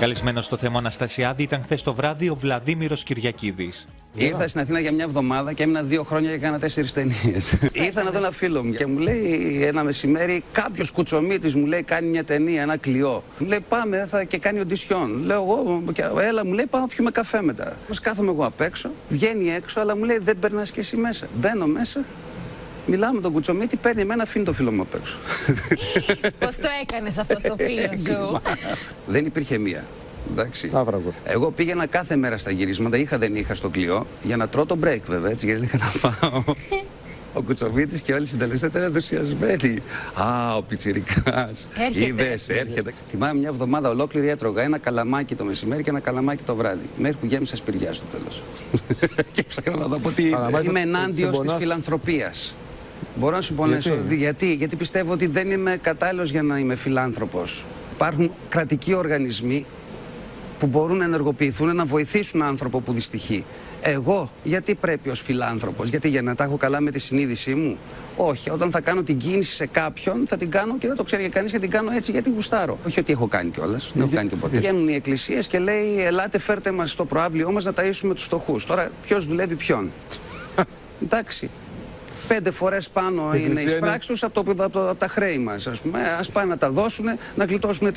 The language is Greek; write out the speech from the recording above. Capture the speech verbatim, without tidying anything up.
Καλεσμένος στο θέμα Αναστασιάδη ήταν χθες το βράδυ ο Βλαδίμηρος Κυριακίδης. Ήρθα στην Αθήνα για μια εβδομάδα και έμεινα δύο χρόνια και έκανα τέσσερις ταινίες. Ήρθα να δω ένα φίλο μου και μου λέει ένα μεσημέρι, κάποιος κουτσομίτης μου λέει κάνει μια ταινία, ένα κλειό. Μου λέει πάμε θα και κάνει οντισιόν. Λέω εγώ, έλα μου λέει πάμε να πιούμε καφέ μετά. Πώς κάθομαι εγώ απ' έξω, βγαίνει έξω, αλλά μου λέει δεν περνάς και εσύ μέσα. Μπαίνω μέσα. Μιλάω με τον κουτσομίτη, παίρνει εμένα, αφήνει το φίλο μου απ' έξω. Πώς το έκανες αυτό στο φίλο σου? Δεν υπήρχε μία. Εντάξει. Άβραγος. Εγώ πήγαινα κάθε μέρα στα γυρίσματα, είχα δεν είχα στο κλειό, για να τρώω το break βέβαια, έτσι, γιατί είχα να φάω. Ο Κουτσομίτης και όλοι οι συντελεστές ήταν ενθουσιασμένοι. Α, ο πιτσιρικάς. Είδες, έρχεται. Θυμάμαι μια εβδομάδα ολόκληρη έτρωγα ένα καλαμάκι το μεσημέρι και ένα καλαμάκι το βράδυ. Μέχρι που γέμισα σπηριά στο τέλος. Και ψάχνα να δω από τι είμαι ενάντιος της φιλανθρωπίας. Μπορώ να σου πονέσω. Γιατί? Γιατί? Γιατί πιστεύω ότι δεν είμαι κατάλληλος για να είμαι φιλάνθρωπος. Υπάρχουν κρατικοί οργανισμοί που μπορούν να ενεργοποιηθούν, να βοηθήσουν έναν άνθρωπο που δυστυχεί. Εγώ, γιατί πρέπει ως φιλάνθρωπος, γιατί για να τα έχω καλά με τη συνείδησή μου? Όχι, όταν θα κάνω την κίνηση σε κάποιον, θα την κάνω και δεν το ξέρει κανείς και την κάνω έτσι γιατί γουστάρω. Όχι ότι έχω κάνει κιόλας, δεν έχω κάνει και ποτέ. Βγαίνουν οι εκκλησίες και λέει: ελάτε, φέρτε μας στο προαύλιό μας να ταΐσουμε τους φτωχούς. Τώρα, ποιος δουλεύει ποιον? Εντάξει. Πέντε φορές πάνω είναι οι πράξεις τους από, από, από τα χρέη μας. Ας πούμε, ας πάνε να τα δώσουν, να γλιτώσουν